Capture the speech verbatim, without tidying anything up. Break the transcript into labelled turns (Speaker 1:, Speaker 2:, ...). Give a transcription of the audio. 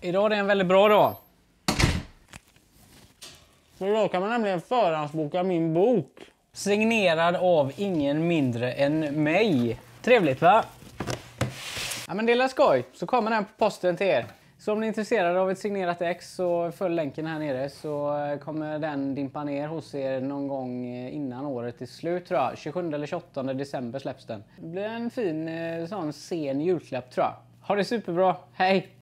Speaker 1: Idag är det en väldigt bra dag. För idag kan man nämligen förhandsboka min bok. Signerad av ingen mindre än mig. Trevligt va? Ja men det är skoj. Så kommer den på posten till er. Så om ni är intresserade av ett signerat ex så följ länken här nere så kommer den dimpa ner hos er någon gång innan året är slut tror jag. tjugosjunde eller tjugoåttonde december släpps den. Det blir en fin sån sen julklapp tror jag. Ha det superbra. Hej!